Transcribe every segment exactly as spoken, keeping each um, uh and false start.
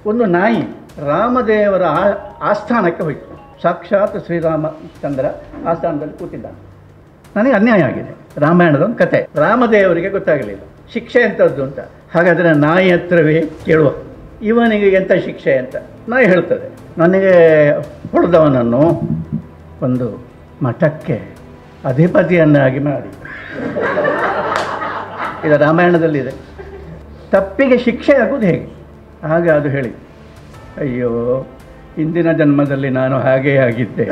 ಒಂದು ನಾಯಿ ರಾಮದೇವರ ಆಸ್ಥಾನಕ್ಕೆ ಹೋಯಿತು. ಸಾಕ್ಷಾತ್ ಶ್ರೀರಾಮಚಂದ್ರ ಆಸ್ಥಾನದಲ್ಲಿ ಕೂತಿದ್ದಾನೆ. ನನಗೆ ಅನ್ಯಾಯ ಆಗಿದೆ. ರಾಮಾಯಣದ ಒಂದು ಕತೆ. ರಾಮದೇವರಿಗೆ ಗೊತ್ತಾಗಲಿಲ್ಲ ಶಿಕ್ಷೆ ಎಂಥದ್ದು ಅಂತ. ಹಾಗಾದರೆ ನಾಯಿ ಹತ್ರವೇ ಕೇಳುವ, ಇವನಿಗೆ ಎಂಥ ಶಿಕ್ಷೆ ಅಂತ. ನಾಯಿ ಹೇಳ್ತದೆ, ನನಗೆ ಹೊಡೆದವನನ್ನು ಒಂದು ಮಠಕ್ಕೆ ಅಧಿಪತಿಯನ್ನಾಗಿ ಮಾಡಿ. ಇದು ರಾಮಾಯಣದಲ್ಲಿದೆ. ತಪ್ಪಿಗೆ ಶಿಕ್ಷೆ ಆಗುವುದು ಹೇಗೆ? ಆಗ ಅದು ಹೇಳಿ, ಅಯ್ಯೋ ಹಿಂದಿನ ಜನ್ಮದಲ್ಲಿ ನಾನು ಹಾಗೇ ಆಗಿದ್ದೆ.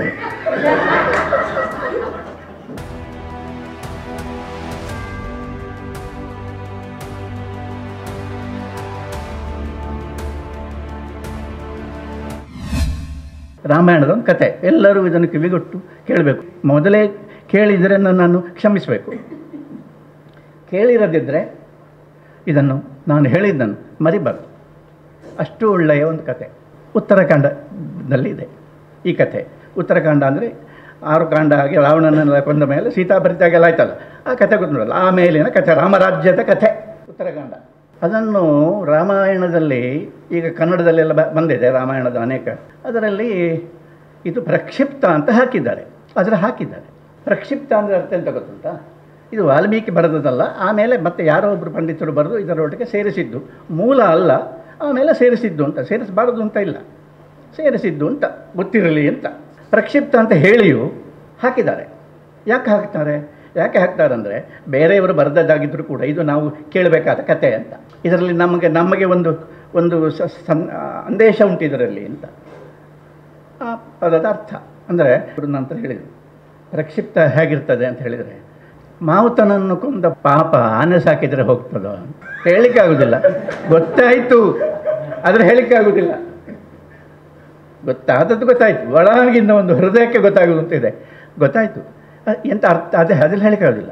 ರಾಮಾಯಣದ ಒಂದು ಕತೆ. ಎಲ್ಲರೂ ಇದನ್ನು ಕಿವಿಗೊಟ್ಟು ಕೇಳಬೇಕು. ಮೊದಲೇ ಕೇಳಿದರೆ ನನ್ನನ್ನು ಕ್ಷಮಿಸಬೇಕು. ಕೇಳಿರದಿದ್ದರೆ ಇದನ್ನು ನಾನು ಹೇಳಿದ್ದನ್ನು ಮರಿಬಾರ್ದು. ಅಷ್ಟು ಒಳ್ಳೆಯ ಒಂದು ಕತೆ. ಉತ್ತರಾಖಂಡದಲ್ಲಿ ಇದೆ ಈ ಕತೆ. ಉತ್ತರಾಖಂಡ ಅಂದರೆ ಆರು ಕಾಂಡ ಆಗಿ ರಾವಣನನ್ನೆಲ್ಲ ಕೊಂದ ಮೇಲೆ ಸೀತಾಪರಿತ್ಯಾಗೆಲ್ಲ ಆಯ್ತಲ್ಲ, ಆ ಕತೆ ಗೊತ್ತಿರಲ್ಲ. ಆಮೇಲಿನ ಕಥೆ ರಾಮರಾಜ್ಯದ ಕಥೆ ಉತ್ತರಾಖಂಡ. ಅದನ್ನು ರಾಮಾಯಣದಲ್ಲಿ ಈಗ ಕನ್ನಡದಲ್ಲೆಲ್ಲ ಬ ಬಂದಿದೆ ರಾಮಾಯಣದ ಅನೇಕ. ಅದರಲ್ಲಿ ಇದು ಪ್ರಕ್ಷಿಪ್ತ ಅಂತ ಹಾಕಿದ್ದಾರೆ. ಅದರ ಹಾಕಿದ್ದಾರೆ ಪ್ರಕ್ಷಿಪ್ತ ಅಂದರೆ ಅರ್ಥ ಎಂತ ಗೊತ್ತುಂಟ? ಇದು ವಾಲ್ಮೀಕಿ ಬರೆದದಲ್ಲ, ಆಮೇಲೆ ಮತ್ತೆ ಯಾರೋ ಒಬ್ಬರು ಪಂಡಿತರು ಬರೆದು ಇದರೊಟ್ಟಿಗೆ ಸೇರಿಸಿದ್ದು. ಮೂಲ ಅಲ್ಲ, ಆಮೇಲೆ ಸೇರಿಸಿದ್ದು ಅಂತ. ಸೇರಿಸಬಾರದು ಅಂತ ಇಲ್ಲ, ಸೇರಿಸಿದ್ದು ಅಂತ ಗೊತ್ತಿರಲಿ ಅಂತ. ಪ್ರಕ್ಷಿಪ್ತ ಅಂತ ಹೇಳಿಯೂ ಹಾಕಿದ್ದಾರೆ. ಯಾಕೆ ಹಾಕ್ತಾರೆ? ಯಾಕೆ ಹಾಕ್ತಾರೆ ಅಂದರೆ ಬೇರೆಯವರು ಬರೆದದ್ದಾಗಿದ್ದರೂ ಕೂಡ ಇದು ನಾವು ಕೇಳಬೇಕಾದ ಕತೆ ಅಂತ. ಇದರಲ್ಲಿ ನಮಗೆ ನಮಗೆ ಒಂದು ಒಂದು ಸಂದೇಶ ಉಂಟು ಇದರಲ್ಲಿ ಅಂತ ಆ ಪದದ ಅರ್ಥ. ಅಂದರೆ ನಂತರ ಹೇಳಿದರು ಪ್ರಕ್ಷಿಪ್ತ ಹೇಗಿರ್ತದೆ ಅಂತ ಹೇಳಿದರೆ, ಮಾವುತನನ್ನು ಕೊಂದ ಪಾಪ ಆನೆ ಸಾಕಿದರೆ ಹೋಗ್ತದೋ ಅಂತ ಹೇಳಲಿಕ್ಕೆ ಆಗೋದಿಲ್ಲ. ಗೊತ್ತಾಯಿತು, ಆದರೆ ಹೇಳಲಿಕ್ಕೆ ಆಗೋದಿಲ್ಲ. ಗೊತ್ತಾದದ್ದು ಗೊತ್ತಾಯಿತು, ಒಳಗಿಂದ ಒಂದು ಹೃದಯಕ್ಕೆ ಗೊತ್ತಾಗೋದು ಅಂತ ಇದೆ. ಗೊತ್ತಾಯಿತು, ಎಂಥ ಅರ್ಥ ಅದೇ ಅದ್ರಲ್ಲಿ ಹೇಳಿಕಾಗೋದಿಲ್ಲ.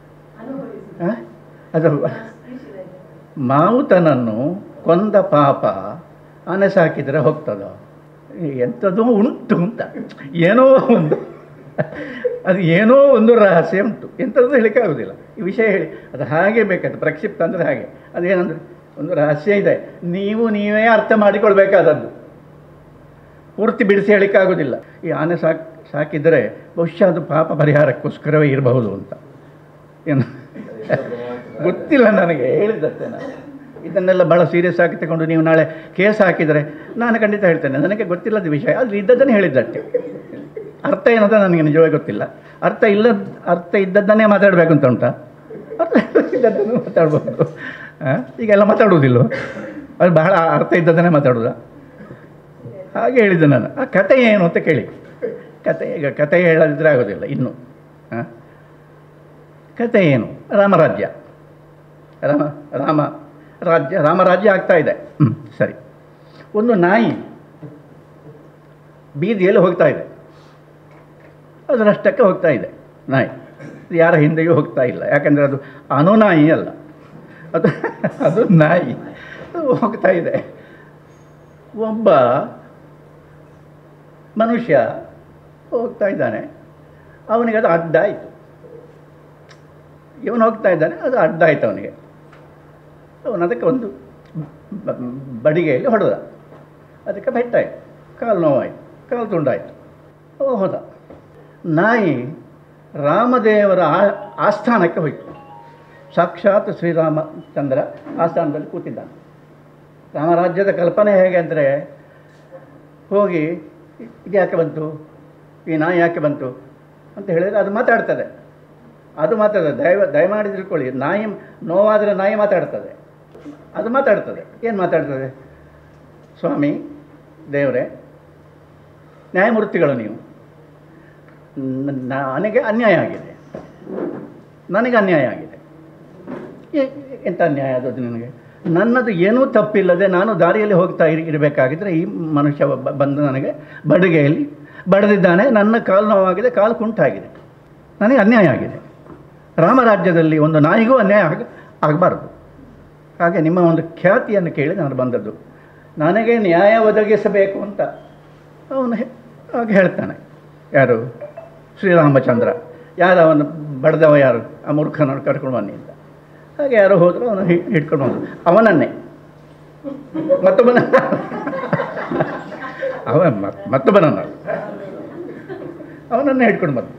ಅದು ಮಾವುತನನ್ನು ಕೊಂದ ಪಾಪ ಆನೆ ಸಾಕಿದರೆ ಹೋಗ್ತದೋ, ಎಂಥದೋ ಉಂಟು ಅಂತ. ಏನೋ ಒಂದು ಅದು ಏನೋ ಒಂದು ರಹಸ್ಯ ಉಂಟು, ಎಂಥದ್ದು ಹೇಳಿಕಾಗೋದಿಲ್ಲ. ಈ ವಿಷಯ ಹೇಳಿ ಅದು ಹಾಗೆ ಬೇಕಾದ ಪ್ರಕ್ಷಿಪ್ತ ಅಂದರೆ ಹಾಗೆ. ಅದೇನಂದರೆ ಒಂದು ರಹಸ್ಯ ಇದೆ, ನೀವು ನೀವೇ ಅರ್ಥ ಮಾಡಿಕೊಳ್ಬೇಕಾದದ್ದು, ಪೂರ್ತಿ ಬಿಡಿಸಿ ಹೇಳಿಕ್ಕಾಗೋದಿಲ್ಲ. ಈ ಆನೆ ಸಾಕಿ ಸಾಕಿದರೆ ಬಹುಶಃ ಅದು ಪಾಪ ಪರಿಹಾರಕ್ಕೋಸ್ಕರವೇ ಇರಬಹುದು ಅಂತ. ಏನು ಗೊತ್ತಿಲ್ಲ ನನಗೆ, ಹೇಳಿದ್ದಷ್ಟೇ ನಾನು. ಇದನ್ನೆಲ್ಲ ಭಾಳ ಸೀರಿಯಸ್ ಆಗಿ ತಗೊಂಡು ನೀವು ನಾಳೆ ಕೇಸ್ ಹಾಕಿದರೆ ನಾನು ಖಂಡಿತ ಹೇಳ್ತೇನೆ, ನನಗೆ ಗೊತ್ತಿಲ್ಲದ ವಿಷಯ. ಆದರೆ ಇದ್ದದ್ದನ್ನೇ ಹೇಳಿದ್ದಷ್ಟೇ. ಅರ್ಥ ಏನಂತ ನನಗೆ ನಿಜವಾಗಿ ಗೊತ್ತಿಲ್ಲ. ಅರ್ಥ ಇಲ್ಲದ ಅರ್ಥ ಇದ್ದದ್ದನ್ನೇ ಮಾತಾಡಬೇಕು ಅಂತ ಉಂಟಾ? ಅರ್ಥ ಇದ್ದದ್ದನ್ನು ಮಾತಾಡ್ಬೋದು. ಈಗೆಲ್ಲ ಮಾತಾಡುವುದಿಲ್ಲ, ಅದು ಬಹಳ ಅರ್ಥ ಇದ್ದದ್ದನ್ನೇ ಮಾತಾಡೋದ. ಹಾಗೆ ಹೇಳಿದ್ದೆ ನಾನು. ಆ ಕತೆ ಏನು ಅಂತ ಕೇಳಿ. ಕತೆ ಈಗ ಕತೆ ಹೇಳದಿದ್ರೆ ಆಗೋದಿಲ್ಲ ಇನ್ನು. ಹಾಂ, ಕತೆ ಏನು? ರಾಮರಾಜ್ಯ. ರಾಮ ರಾಮ ರಾಜ್ಯ ರಾಮರಾಜ್ಯ ಆಗ್ತಾ ಇದೆ. ಹ್ಞೂ ಸರಿ. ಒಂದು ನಾಯಿ ಬೀದಿಯಲ್ಲಿ ಹೋಗ್ತಾ ಇದೆ. ಅದರಷ್ಟಕ್ಕೆ ಹೋಗ್ತಾ ಇದೆ ನಾಯಿ. ಯಾರ ಹಿಂದೆಯೂ ಹೋಗ್ತಾ ಇಲ್ಲ, ಯಾಕಂದರೆ ಅದು ಅನುನಾಯಿ ಅಲ್ಲ, ಅದು ಅದು ನಾಯಿ. ಅದು ಹೋಗ್ತಾ ಇದೆ. ಒಬ್ಬ ಮನುಷ್ಯ ಹೋಗ್ತಾ ಇದ್ದಾನೆ, ಅವನಿಗೆ ಅದು ಅಡ್ಡ ಆಯಿತು. ಇವನು ಹೋಗ್ತಾ ಇದ್ದಾನೆ, ಅದು ಅಡ್ಡ ಆಯಿತು ಅವನಿಗೆ. ಅವನು ಅದಕ್ಕೆ ಒಂದು ಬಡಿಗೆಯಲ್ಲಿ ಹೊಡೆದ, ಅದಕ್ಕೆ ಪೆಟ್ಟಾಯಿತು, ಕಾಲು ನೋವಾಯಿತು, ಕಾಲು ತುಂಡಾಯಿತು. ಅವ ಹೋದ. ನಾಯಿ ರಾಮದೇವರ ಆಸ್ಥಾನಕ್ಕೆ ಹೋಯಿತು. ಸಾಕ್ಷಾತ್ ಶ್ರೀರಾಮಚಂದ್ರ ಆಸ್ಥಾನದಲ್ಲಿ ಕೂತಿದ್ದಾನೆ. ರಾಮರಾಜ್ಯದ ಕಲ್ಪನೆ ಹೇಗೆ ಅಂದರೆ, ಹೋಗಿ ಇದು ಯಾಕೆ ಬಂತು, ಈ ನಾಯಿ ಯಾಕೆ ಬಂತು ಅಂತ ಹೇಳಿದರೆ ಅದು ಮಾತಾಡ್ತದೆ. ಅದು ಮಾತಾಡ್ತದೆ. ದಯ ದಯಮಾಡಿ ತಿಳ್ಕೊಳ್ಳಿ, ನಾಯಿ ನೋವಾದರೆ ನಾಯಿ ಮಾತಾಡ್ತದೆ. ಅದು ಮಾತಾಡ್ತದೆ. ಏನು ಮಾತಾಡ್ತದೆ? ಸ್ವಾಮಿ, ದೇವರೇ, ನ್ಯಾಯಮೂರ್ತಿಗಳು ನೀವು, ನನಗೆ ಅನ್ಯಾಯ ಆಗಿದೆ, ನನಗೆ ಅನ್ಯಾಯ ಆಗಿದೆ. ಎಂಥ ಅನ್ಯಾಯ ಅದು ನನಗೆ? ನನ್ನದು ಏನೂ ತಪ್ಪಿಲ್ಲದೆ ನಾನು ದಾರಿಯಲ್ಲಿ ಹೋಗ್ತಾ ಇರ್ ಇರಬೇಕಾಗಿದ್ದರೆ ಈ ಮನುಷ್ಯ ಬಂದು ನನಗೆ ಬಡಿಗೆಯಲ್ಲಿ ಬಡಿದಿದ್ದಾನೆ. ನನ್ನ ಕಾಲು ನೋವಾಗಿದೆ, ಕಾಲು ಕುಂಟಾಗಿದೆ, ನನಗೆ ಅನ್ಯಾಯ ಆಗಿದೆ. ರಾಮರಾಜ್ಯದಲ್ಲಿ ಒಂದು ನಾಯಿಗೂ ಅನ್ಯಾಯ ಆಗ ಆಗಬಾರ್ದು. ಹಾಗೆ ನಿಮ್ಮ ಒಂದು ಖ್ಯಾತಿಯನ್ನು ಕೇಳಿ ನಾನು ಬಂದದ್ದು, ನನಗೆ ನ್ಯಾಯ ಒದಗಿಸಬೇಕು ಅಂತ ಅವನು ಹಾಗೆ ಹೇಳ್ತಾನೆ. ಯಾರು? ಶ್ರೀರಾಮಚಂದ್ರ. ಯಾರು ಅವನು ಬಡ್ದವ? ಯಾರು? ಆ ಮೂರ್ಖನನ್ನು ಕರ್ಕೊಂಡು ಬನ್ನಿ ಅಂತ. ಹಾಗೆ ಯಾರೋ ಹೋದರೂ ಅವನು ಹಿಡ್ಕೊಂಡು ಬಂದರು. ಅವನನ್ನೇ ಮತ್ತೊಬ್ಬನ ಅವ ಮತ್ತೊಬ್ಬನನ್ನ ಅವನನ್ನು ಹಿಡ್ಕೊಂಡು ಬಂದ.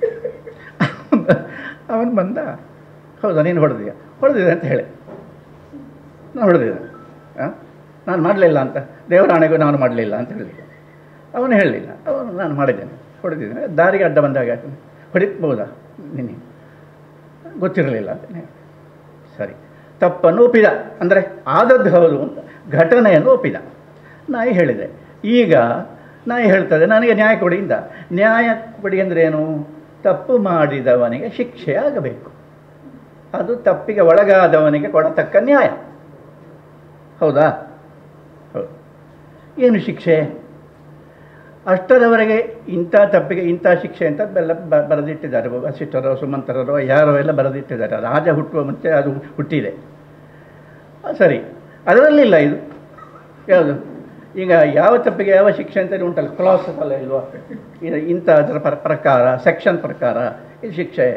ಅವನು ಬಂದ, ಹೌದಾ ನೀನು ಹೊಡೆದಿಯ ಹೊಡೆದಿದೆ ಅಂತ ಹೇಳಿ, ನಾನು ಹೊಡೆದಿದ್ದೆ, ಹಾಂ ನಾನು ಮಾಡಲಿಲ್ಲ ಅಂತ, ದೇವರಾಣೆಗೂ ನಾನು ಮಾಡಲಿಲ್ಲ ಅಂತ ಹೇಳಿಲ್ಲ. ಅವನು ಹೇಳಲಿಲ್ಲ, ಅವನು ನಾನು ಮಾಡಿದ್ದೇನೆ, ಹೊಡೆದಿದ್ದೇನೆ, ದಾರಿಗೆ ಅಡ್ಡ ಬಂದಾಗ ಹೊಡಿಬೋದಾ ನಿನಗೆ ಗೊತ್ತಿರಲಿಲ್ಲ ಅಂತ ಹೇಳಿ. ಸರಿ, ತಪ್ಪನ್ನು ಒಪ್ಪಿದ, ಅಂದರೆ ಆದದ್ದು ಹೌದು ಅಂತ ಘಟನೆಯನ್ನು ಒಪ್ಪಿದ. ನಾಯಿ ಹೇಳಿದೆ. ಈಗ ನಾಯಿ ಹೇಳ್ತದೆ ನನಗೆ ನ್ಯಾಯ ಕೊಡಿ ಇಂದ. ನ್ಯಾಯ ಕೊಡಿ ಅಂದರೆ ಏನು? ತಪ್ಪು ಮಾಡಿದವನಿಗೆ ಶಿಕ್ಷೆ ಆಗಬೇಕು, ಅದು ತಪ್ಪಿಗೆ ಒಳಗಾದವನಿಗೆ ಕೊಡತಕ್ಕ ನ್ಯಾಯ. ಹೌದಾ? ಹೌದು. ಏನು ಶಿಕ್ಷೆ? ಅಷ್ಟರವರೆಗೆ ಇಂಥ ತಪ್ಪಿಗೆ ಇಂಥ ಶಿಕ್ಷೆ ಅಂತ ಬೆಲ್ಲ ಬರೆದಿಟ್ಟಿದ್ದಾರೆ. ವಸಿಷ್ಠರೋ ಸುಮಂತರರೋ ಯಾರೋ ಎಲ್ಲ ಬರೆದಿಟ್ಟಿದ್ದಾರೆ. ರಾಜ ಹುಟ್ಟುವ ಮುಂಚೆ ಅದು ಹುಟ್ಟಿದೆ. ಸರಿ, ಅದರಲ್ಲಿಲ್ಲ ಇದು ಯಾವುದು? ಈಗ ಯಾವ ತಪ್ಪಿಗೆ ಯಾವ ಶಿಕ್ಷೆ ಅಂತಲೇ ಉಂಟಲ್ಲ, ಕ್ಲಾಸ್ ಅಲ್ಲ ಇಲ್ವಾ? ಇದು ಇಂಥ ಅದರ ಪ್ರ ಪ್ರಕಾರ ಸೆಕ್ಷನ್ ಪ್ರಕಾರ ಇದು ಶಿಕ್ಷೆ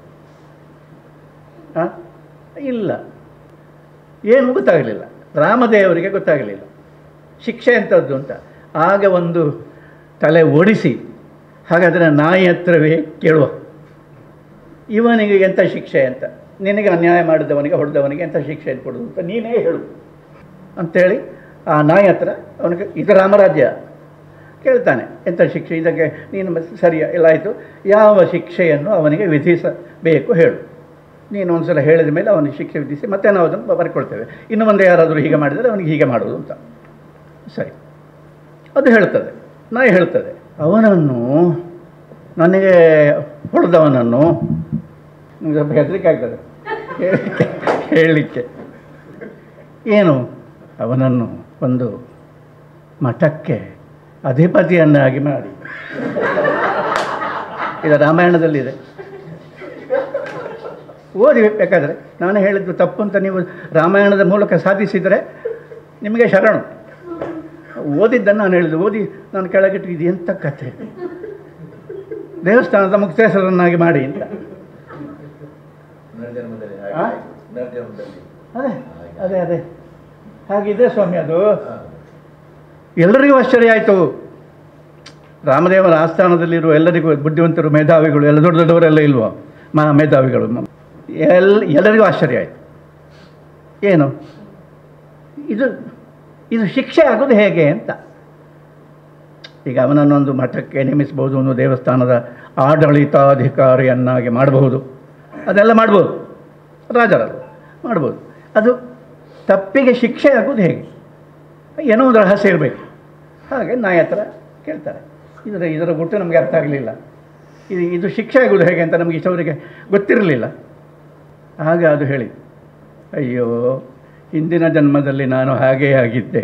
ಹಾಂ ಇಲ್ಲ. ಏನು ಗೊತ್ತಾಗಲಿಲ್ಲ, ರಾಮದೇವರಿಗೆ ಗೊತ್ತಾಗಲಿಲ್ಲ ಶಿಕ್ಷೆ ಎಂಥದ್ದು ಅಂತ. ಆಗ ಒಂದು ತಲೆ ಓಡಿಸಿ, ಹಾಗಾದರೆ ನಾಯಿ ಹತ್ರವೇ ಕೇಳುವ, ಇವನಿಗೆ ಎಂಥ ಶಿಕ್ಷೆ ಅಂತ, ನಿನಗೆ ಅನ್ಯಾಯ ಮಾಡಿದವನಿಗೆ ಹೊಡೆದವನಿಗೆ ಎಂಥ ಶಿಕ್ಷೆ ಅಂತ ಕೊಡೋದು ಅಂತ ನೀನೇ ಹೇಳು ಅಂಥೇಳಿ ಆ ನಾಯಿ ಹತ್ರ ಅವನಿಗೆ, ಇದು ರಾಮರಾಜ್ಯ, ಕೇಳ್ತಾನೆ ಎಂಥ ಶಿಕ್ಷೆ ಇದಕ್ಕೆ ನೀನು ಸರಿಯ ಎಲ್ಲ ಆಯಿತು, ಯಾವ ಶಿಕ್ಷೆಯನ್ನು ಅವನಿಗೆ ವಿಧಿಸಬೇಕು ಹೇಳು. ನೀನು ಒಂದು ಸಲ ಹೇಳಿದ ಮೇಲೆ ಅವನಿಗೆ ಶಿಕ್ಷೆ ವಿಧಿಸಿ ಮತ್ತೆ ನಾವು ಅದನ್ನು ಬರ್ಕೊಳ್ತೇವೆ. ಇನ್ನು ಮುಂದೆ ಯಾರಾದರೂ ಹೀಗೆ ಮಾಡಿದರೆ ಅವನಿಗೆ ಹೀಗೆ ಮಾಡೋದು ಅಂತ. ಸರಿ, ಅದು ಹೇಳ್ತದೆ, ನಾಯಿ ಹೇಳ್ತದೆ. ಅವನನ್ನು ನನಗೆ ಹೊಡೆದವನನ್ನು ನಿಮಗೆ ಸ್ವಲ್ಪ ಹೆದರಿಕೆ ಆಗ್ತದೆ ಹೇಳಲಿಕ್ಕೆ ಹೇಳಲಿಕ್ಕೆ ಏನು, ಅವನನ್ನು ಒಂದು ಮಠಕ್ಕೆ ಅಧಿಪತಿಯನ್ನಾಗಿ ಮಾಡಿ. ಇದು ರಾಮಾಯಣದಲ್ಲಿದೆ, ಓದಿ ಬೇಕಾದರೆ. ನಾನು ಹೇಳಿದ್ದು ತಪ್ಪು ಅಂತ ನೀವು ರಾಮಾಯಣದ ಮೂಲಕ ಸಾಧಿಸಿದರೆ ನಿಮಗೆ ಶರಣು. ಓದಿದ್ದನ್ನು ನಾನು ಹೇಳಿದ್ದು ಓದಿ ನಾನು ಕೆಳಗಿಟ್ಟು ಇದು ಎಂಥ ಕಥೆ, ದೇವಸ್ಥಾನದ ಮುಕ್ತೇಶ್ವರನ್ನಾಗಿ ಮಾಡಿ ಅಂತ. ಅದೇ ಅದೇ ಅದೇ ಹಾಗಿದೆ ಸ್ವಾಮಿ. ಅದು ಎಲ್ಲರಿಗೂ ಆಶ್ಚರ್ಯ ಆಯಿತು. ರಾಮದೇವರ ಆಸ್ಥಾನದಲ್ಲಿರುವ ಎಲ್ಲರಿಗೂ, ಬುದ್ಧಿವಂತರು ಮೇಧಾವಿಗಳು ಎಲ್ಲ ದೊಡ್ಡ ದೊಡ್ಡವರೆಲ್ಲ ಇಲ್ವೋ, ಮಹಾ ಮೇಧಾವಿಗಳು, ಎಲ್ ಎಲ್ಲರಿಗೂ ಆಶ್ಚರ್ಯ ಆಯಿತು. ಏನು ಇದು ಇದು ಶಿಕ್ಷೆ ಆಗೋದು ಹೇಗೆ ಅಂತ. ಈಗ ಅವನನ್ನೊಂದು ಮಠಕ್ಕೆ ನೇಮಿಸಬಹುದು, ಒಂದು ದೇವಸ್ಥಾನದ ಆಡಳಿತಾಧಿಕಾರಿಯನ್ನಾಗಿ ಮಾಡಬಹುದು, ಅದೆಲ್ಲ ಮಾಡ್ಬೋದು, ರಾಜರಲ್ಲ ಮಾಡ್ಬೋದು. ಅದು ತಪ್ಪಿಗೆ ಶಿಕ್ಷೆ ಆಗೋದು ಹೇಗೆ? ಏನೋ ಒಂದು ರಹಸ್ಯ ಇರಬೇಕು. ಹಾಗೆ ನಾಯಿ ಹತ್ರ ಕೇಳ್ತಾರೆ. ಇದರ ಇದರ ಗುಟ್ಟು ನಮಗೆ ಅರ್ಥ ಆಗಲಿಲ್ಲ, ಇದು ಇದು ಶಿಕ್ಷೆ ಆಗೋದು ಹೇಗೆ ಅಂತ ನಮಗೆ ಇಷ್ಟವರಿಗೆ ಗೊತ್ತಿರಲಿಲ್ಲ. ಆಗ ಅದು ಹೇಳಿ, ಅಯ್ಯೋ ಹಿಂದಿನ ಜನ್ಮದಲ್ಲಿ ನಾನು ಹಾಗೇ ಆಗಿದ್ದೆ,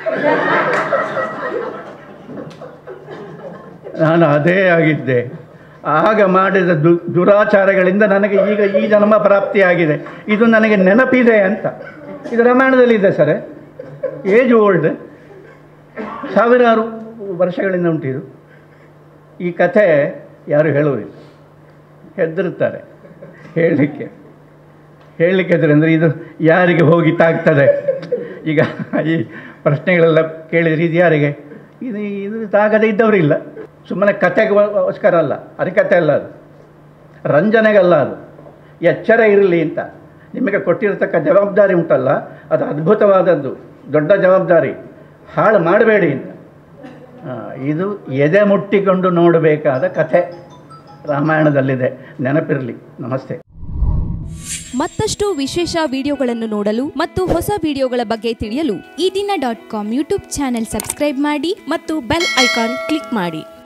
ನಾನು ಅದೇ ಆಗಿದ್ದೆ, ಆಗ ಮಾಡಿದ ದು ದುರಾಚಾರಗಳಿಂದ ನನಗೆ ಈಗ ಈ ಜನ್ಮ ಪ್ರಾಪ್ತಿಯಾಗಿದೆ, ಇದು ನನಗೆ ನೆನಪಿದೆ ಅಂತ. ಇದು ರಾಮಾಯಣದಲ್ಲಿದೆ ಸರ್, ಏಜ್ ಓಲ್ಡ್, ಸಾವಿರಾರು ವರ್ಷಗಳಿಂದ ಉಂಟಿದು. ಈ ಕಥೆ ಯಾರು ಹೇಳುವುದಿಲ್ಲ, ಹೆದರುತ್ತಾರೆ ಹೇಳಲಿಕ್ಕೆ. ಹೇಳಲಿಕ್ಕೆ ಹೆದರಿ ಅಂದರೆ ಇದು ಯಾರಿಗೆ ಹೋಗಿ ತಾಗ್ತದೆ? ಈಗ ಈ ಪ್ರಶ್ನೆಗಳೆಲ್ಲ ಕೇಳಿದರೆ ಇದು ಯಾರಿಗೆ? ಇದು ಇದು ತಾಗದೇ ಇದ್ದವರಿಲ್ಲ. ಸುಮ್ಮನೆ ಕಥೆಗೋಸ್ಕರ ಅಲ್ಲ, ಹರಿಕಥೆ ಅಲ್ಲ ಅದು, ರಂಜನೆಗಲ್ಲ ಅದು, ಎಚ್ಚರ ಇರಲಿ ಅಂತ ನಿಮಗೆ ಕೊಟ್ಟಿರತಕ್ಕ ಜವಾಬ್ದಾರಿ ಉಂಟಲ್ಲ, ಅದು ಅದ್ಭುತವಾದದ್ದು, ದೊಡ್ಡ ಜವಾಬ್ದಾರಿ, ಹಾಳು ಮಾಡಬೇಡಿ ಅಂತ. ಇದು ಎದೆ ಮುಟ್ಟಿಕೊಂಡು ನೋಡಬೇಕಾದ ಕಥೆ ರಾಮಾಯಣದಲ್ಲಿದೆ, ನೆನಪಿರಲಿ. ನಮಸ್ತೆ. ಮತ್ತಷ್ಟು ವಿಶೇಷ ವಿಡಿಯೋಗಳನ್ನು ನೋಡಲು ಮತ್ತು ಹೊಸ ವಿಡಿಯೋಗಳ ಬಗ್ಗೆ ತಿಳಿಯಲು ಈ ದಿನ dot com YouTube channel subscribe ಮಾಡಿ ಮತ್ತು ಬೆಲ್ ಐಕಾನ್ ಕ್ಲಿಕ್ ಮಾಡಿ.